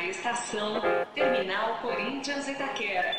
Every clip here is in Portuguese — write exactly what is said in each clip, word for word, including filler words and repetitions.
Estação Terminal Corinthians Itaquera.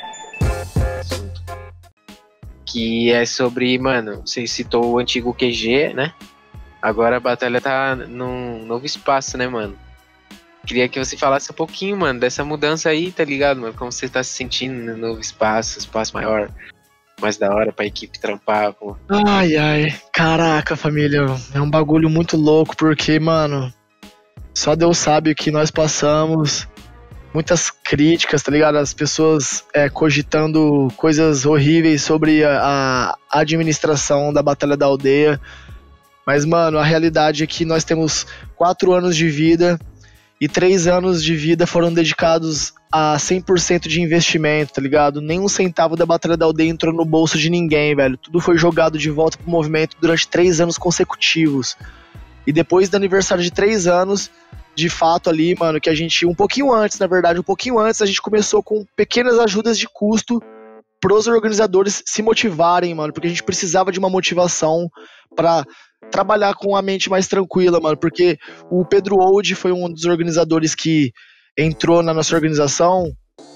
Que é sobre, mano, você citou o antigo Q G, né? Agora a batalha tá num novo espaço, né, mano? Queria que você falasse um pouquinho, mano, dessa mudança aí, tá ligado, mano? Como você tá se sentindo no novo espaço, espaço maior, mais da hora pra equipe trampar, pô. Ai, ai, caraca, família, é um bagulho muito louco, porque, mano, só Deus sabe o que nós passamos, muitas críticas, tá ligado? As pessoas é, cogitando coisas horríveis sobre a, a administração da Batalha da Aldeia, mas, mano, a realidade é que nós temos quatro anos de vida e três anos de vida foram dedicados a cem por cento de investimento, tá ligado? Nem um centavo da Batalha da Aldeia entrou no bolso de ninguém, velho. Tudo foi jogado de volta pro movimento durante três anos consecutivos. E depois do aniversário de três anos, de fato ali, mano, que a gente, um pouquinho antes, na verdade, um pouquinho antes, a gente começou com pequenas ajudas de custo pros organizadores se motivarem, mano, porque a gente precisava de uma motivação pra trabalhar com a mente mais tranquila, mano, porque o Pedro Old foi um dos organizadores que entrou na nossa organização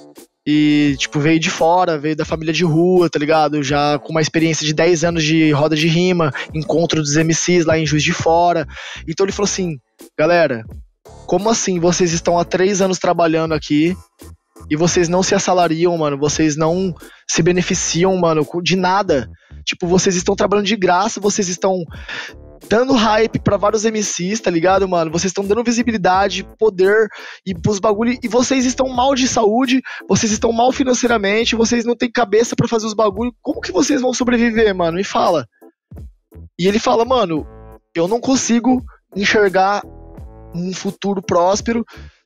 e, tipo, veio de fora, veio da família de rua, tá ligado? Já com uma experiência de dez anos de roda de rima, encontro dos M Cs lá em Juiz de Fora. Então ele falou assim, galera, como assim vocês estão há três anos trabalhando aqui e vocês não se assalariam, mano, vocês não se beneficiam, mano, de nada? Tipo, vocês estão trabalhando de graça, vocês estão dando hype pra vários M Cs, tá ligado, mano? Vocês estão dando visibilidade, poder e pros bagulho, e vocês estão mal de saúde, vocês estão mal financeiramente, vocês não têm cabeça pra fazer os bagulho. Como que vocês vão sobreviver, mano? Me fala. E ele fala, mano, eu não consigo enxergar um futuro próspero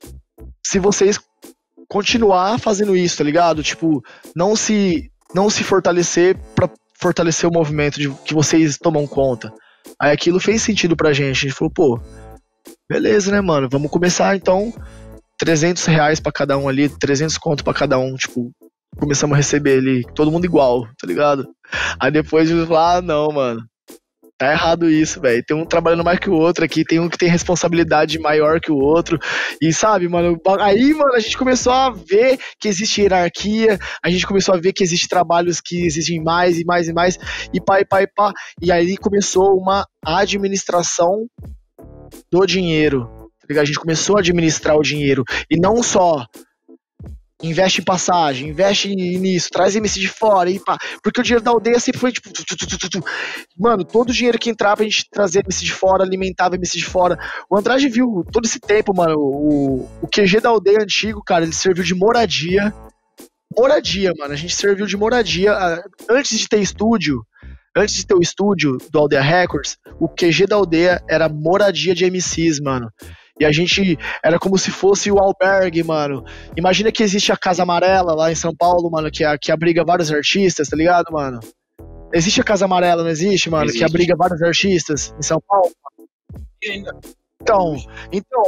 se vocês continuar fazendo isso, tá ligado? Tipo, não se, não se fortalecer pra fortalecer o movimento de, que vocês tomam conta. Aí aquilo fez sentido pra gente. A gente falou, pô, beleza, né, mano? Vamos começar, então, trezentos reais pra cada um ali, trezentos conto pra cada um, tipo, começamos a receber ali, todo mundo igual, tá ligado? Aí depois a gente falou, ah, não, mano, tá errado isso, velho. Tem um trabalhando mais que o outro aqui, tem um que tem responsabilidade maior que o outro. E sabe, mano, aí, mano, a gente começou a ver que existe hierarquia, a gente começou a ver que existe trabalhos que exigem mais e mais e mais, e pá, e pá, e pá. E aí começou uma administração do dinheiro, tá ligado? A gente começou a administrar o dinheiro. E não só investe em passagem, investe nisso, traz M C de fora e pá. Porque o dinheiro da aldeia sempre foi tipo. Tu, tu, tu, tu, tu. Mano, todo o dinheiro que entrava a gente trazia M C de fora, alimentava M C de fora. O Andrade viu todo esse tempo, mano. O, o Q G da aldeia antigo, cara, ele serviu de moradia. Moradia, mano. A gente serviu de moradia. Antes de ter estúdio, antes de ter o estúdio do Aldeia Records, o Q G da aldeia era moradia de M Cs, mano. E a gente era como se fosse o albergue, mano. Imagina que existe a Casa Amarela lá em São Paulo, mano, que, é, que abriga vários artistas, tá ligado, mano? Existe a Casa Amarela, não existe, mano? Existe. Que abriga vários artistas em São Paulo. Então, então...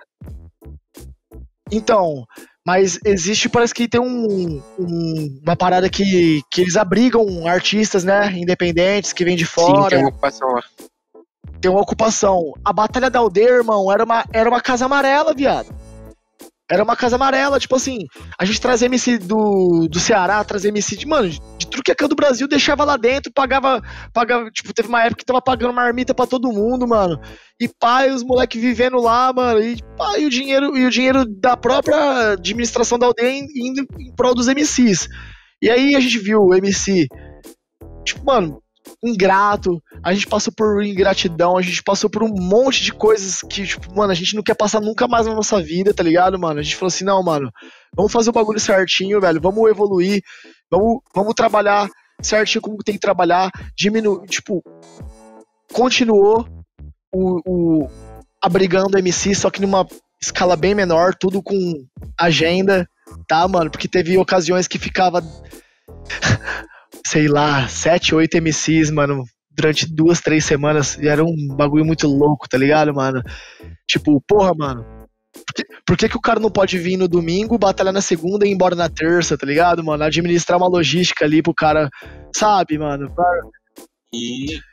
Então, mas existe, parece que tem um, um, uma parada que, que eles abrigam artistas, né, independentes, que vêm de fora. Sim, tem uma ocupação lá. Tem uma ocupação. A Batalha da Aldeia, irmão, era uma, era uma casa amarela, viado. Era uma casa amarela, tipo assim, a gente trazia M C do, do Ceará, trazia M C de, mano, de tudo que é canto do Brasil, deixava lá dentro, pagava, pagava, tipo, teve uma época que tava pagando marmita pra todo mundo, mano. E pai, os moleques vivendo lá, mano, e pá, e o dinheiro, e o dinheiro da própria administração da aldeia indo em prol dos M Cs. E aí a gente viu o M C, tipo, mano, ingrato, a gente passou por ingratidão, a gente passou por um monte de coisas que, tipo, mano, a gente não quer passar nunca mais na nossa vida, tá ligado, mano? A gente falou assim, não, mano, vamos fazer o bagulho certinho, velho, vamos evoluir, vamos, vamos trabalhar certinho como tem que trabalhar, diminuir, tipo, continuou o, o abrigando M C, só que numa escala bem menor, tudo com agenda, tá, mano? Porque teve ocasiões que ficava sei lá, sete, oito M Cs, mano, durante duas, três semanas, e era um bagulho muito louco, tá ligado, mano? Tipo, porra, mano, por que, por que que o cara não pode vir no domingo, batalhar na segunda e ir embora na terça, tá ligado, mano? Administrar uma logística ali pro cara, sabe, mano? Pra... E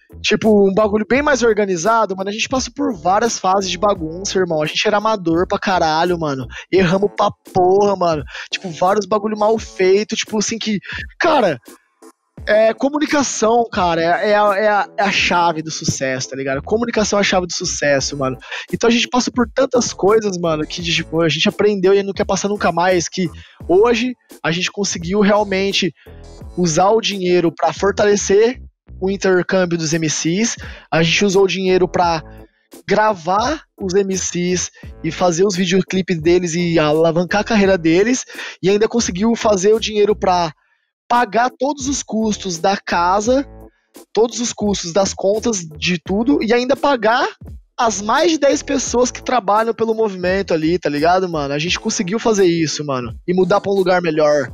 tipo, um bagulho bem mais organizado, mano, a gente passou por várias fases de bagunça, irmão. A gente era amador pra caralho, mano. Erramos pra porra, mano. Tipo, vários bagulho mal feito, tipo, assim que... Cara, é, comunicação, cara, é, é, a, é, a, é a chave do sucesso, tá ligado? Comunicação é a chave do sucesso, mano. Então a gente passou por tantas coisas, mano, que tipo, a gente aprendeu e não quer passar nunca mais, que hoje a gente conseguiu realmente usar o dinheiro pra fortalecer o intercâmbio dos M Cs, a gente usou o dinheiro pra gravar os M Cs e fazer os videoclipes deles e alavancar a carreira deles, e ainda conseguiu fazer o dinheiro pra pagar todos os custos da casa, todos os custos das contas de tudo, e ainda pagar as mais de dez pessoas que trabalham pelo movimento ali, tá ligado, mano? A gente conseguiu fazer isso, mano, e mudar pra um lugar melhor.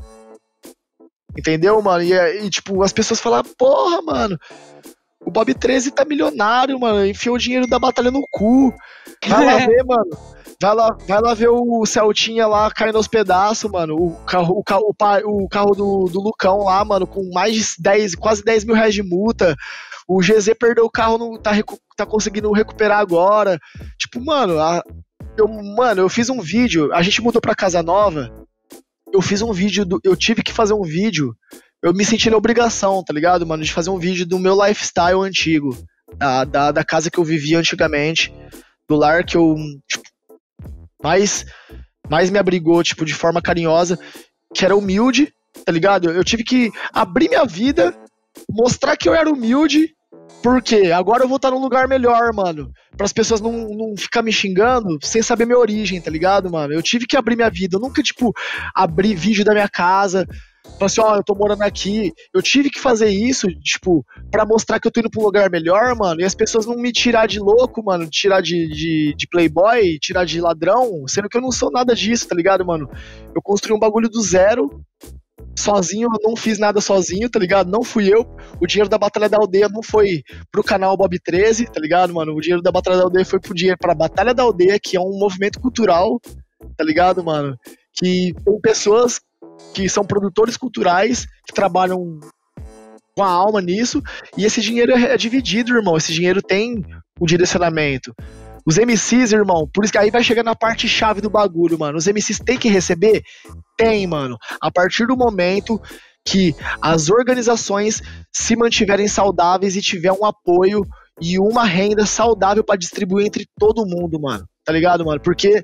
Entendeu, mano? E, e tipo, as pessoas falam, porra, mano, o Bob treze tá milionário, mano, enfiou o dinheiro da batalha no cu. Vai lá ver, mano. Vai lá, vai lá ver o Celtinha lá caindo aos pedaços, mano. O carro, o carro, o pa- o carro do, do Lucão lá, mano, com mais de dez, quase dez mil reais de multa. O G Z perdeu o carro, não tá, recu- tá conseguindo recuperar agora. Tipo, mano, a- eu, mano, eu fiz um vídeo, a gente mudou pra casa nova. Eu fiz um vídeo, do, eu tive que fazer um vídeo, eu me senti na obrigação, tá ligado, mano, de fazer um vídeo do meu lifestyle antigo, da, da, da casa que eu vivia antigamente, do lar que eu, tipo, mais, mais me abrigou, tipo, de forma carinhosa, que era humilde, tá ligado? Eu tive que abrir minha vida, mostrar que eu era humilde, porque agora eu vou estar num lugar melhor, mano. Para as pessoas não, não ficar me xingando sem saber minha origem, tá ligado, mano? Eu tive que abrir minha vida. Eu nunca, tipo, abri vídeo da minha casa, falar assim, ó, oh, eu tô morando aqui. Eu tive que fazer isso, tipo, pra mostrar que eu tô indo pra um lugar melhor, mano. E as pessoas não me tirar de louco, mano. Tirar de, de, de playboy, tirar de ladrão. Sendo que eu não sou nada disso, tá ligado, mano? Eu construí um bagulho do zero. Sozinho, eu não fiz nada sozinho, tá ligado? Não fui eu. O dinheiro da Batalha da Aldeia não foi pro canal Bob treze, tá ligado, mano? O dinheiro da Batalha da Aldeia foi pro dinheiro pra Batalha da Aldeia, que é um movimento cultural, tá ligado, mano? Que tem pessoas que são produtores culturais, que trabalham com a alma nisso, e esse dinheiro é dividido, irmão. Esse dinheiro tem o direcionamento. Os M Cs, irmão, por isso que aí vai chegar na parte chave do bagulho, mano. Os M Cs têm que receber? Tem, mano. A partir do momento que as organizações se mantiverem saudáveis e tiver um apoio e uma renda saudável pra distribuir entre todo mundo, mano. Tá ligado, mano? Porque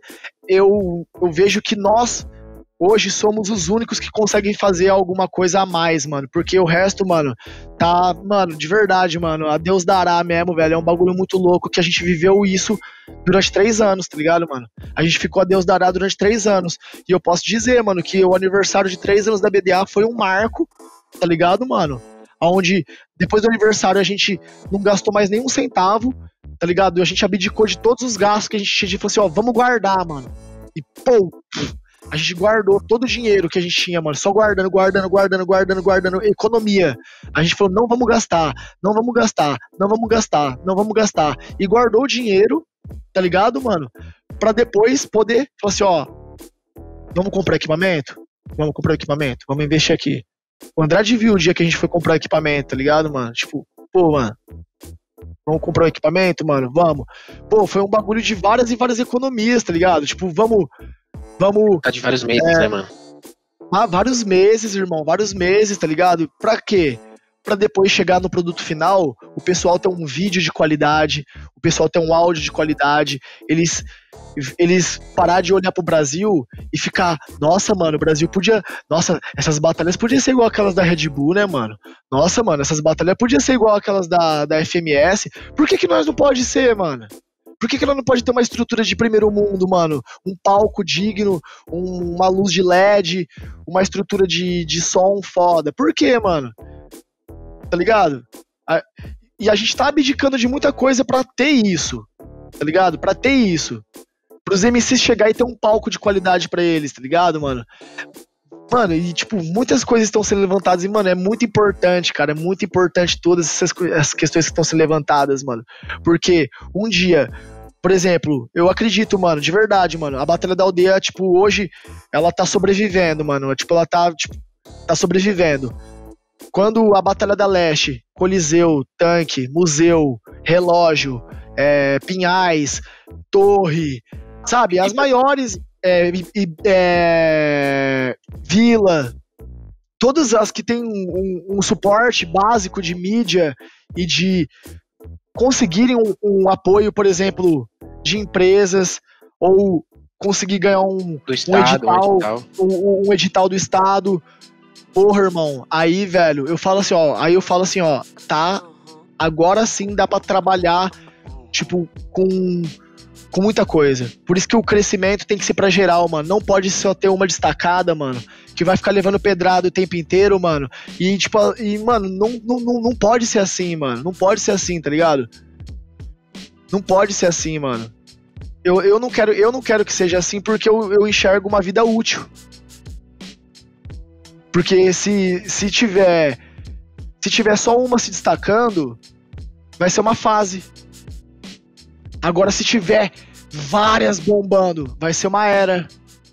eu, eu vejo que nós hoje somos os únicos que conseguem fazer alguma coisa a mais, mano. Porque o resto, mano, tá... Mano, de verdade, mano, a Deus dará mesmo, velho. É um bagulho muito louco que a gente viveu isso durante três anos, tá ligado, mano? A gente ficou a Deus dará durante três anos. E eu posso dizer, mano, que o aniversário de três anos da B D A foi um marco, tá ligado, mano? Onde, depois do aniversário, a gente não gastou mais nenhum centavo, tá ligado? A gente abdicou de todos os gastos que a gente tinha. A gente falou assim, ó, vamos guardar, mano. E, pô... A gente guardou todo o dinheiro que a gente tinha, mano. Só guardando, guardando, guardando, guardando, guardando. Economia. A gente falou, não vamos gastar, não vamos gastar, não vamos gastar, não vamos gastar. E guardou o dinheiro, tá ligado, mano? Pra depois poder, falar assim, ó, vamos comprar equipamento? Vamos comprar equipamento? Vamos investir aqui. O Andrade viu o dia que a gente foi comprar equipamento, tá ligado, mano? Tipo, pô, mano, vamos comprar um equipamento, mano? Vamos. Pô, foi um bagulho de várias e várias economias, tá ligado? Tipo, vamos... Vamos. Tá de vários meses, é, né, mano? Ah, vários meses, irmão, vários meses, tá ligado? Pra quê? Pra depois chegar no produto final, o pessoal ter um vídeo de qualidade, o pessoal ter um áudio de qualidade, eles, eles parar de olhar pro Brasil e ficar, nossa, mano, o Brasil podia, nossa, essas batalhas podiam ser igual aquelas da Red Bull, né, mano? Nossa, mano, essas batalhas podiam ser igual aquelas da, da F M S, por que que nós não pode ser, mano? Por que que ela não pode ter uma estrutura de primeiro mundo, mano? Um palco digno, um, uma luz de L E D, uma estrutura de, de som foda. Por quê, mano? Tá ligado? A, e a gente tá abdicando de muita coisa pra ter isso, tá ligado? Pra ter isso. Pros M Cs chegar e ter um palco de qualidade pra eles, tá ligado, mano? Mano, e tipo, muitas coisas estão sendo levantadas e, mano, é muito importante, cara, é muito importante todas essas, essas questões que estão sendo levantadas, mano. Porque um dia, por exemplo, eu acredito, mano, de verdade, mano, a Batalha da Aldeia, tipo, hoje, ela tá sobrevivendo, mano. Tipo, ela tá, tipo, tá sobrevivendo. quando a Batalha da Leste, Coliseu, Tanque, Museu, Relógio, é, Pinhais, Torre, sabe? As maiores, é, e, é, Vila, todas as que têm um, um, um suporte básico de mídia e de conseguirem um, um apoio, por exemplo, de empresas, ou conseguir ganhar um, Do estado, um, edital, um edital. Um, um edital do estado. Porra, irmão, aí, velho, eu falo assim, ó, aí eu falo assim, ó, tá, agora sim dá pra trabalhar, tipo, com, com muita coisa. Por isso que o crescimento tem que ser pra geral, mano, não pode só ter uma destacada, mano, que vai ficar levando pedrada o tempo inteiro, mano, e, tipo, e, mano, não, não, não pode ser assim, mano, não pode ser assim, tá ligado? Não pode ser assim, mano. Eu, eu, não, quero, eu não quero que seja assim porque eu, eu enxergo uma vida útil. Porque se, se tiver se tiver só uma se destacando, vai ser uma fase. Agora, se tiver várias bombando, vai ser uma era.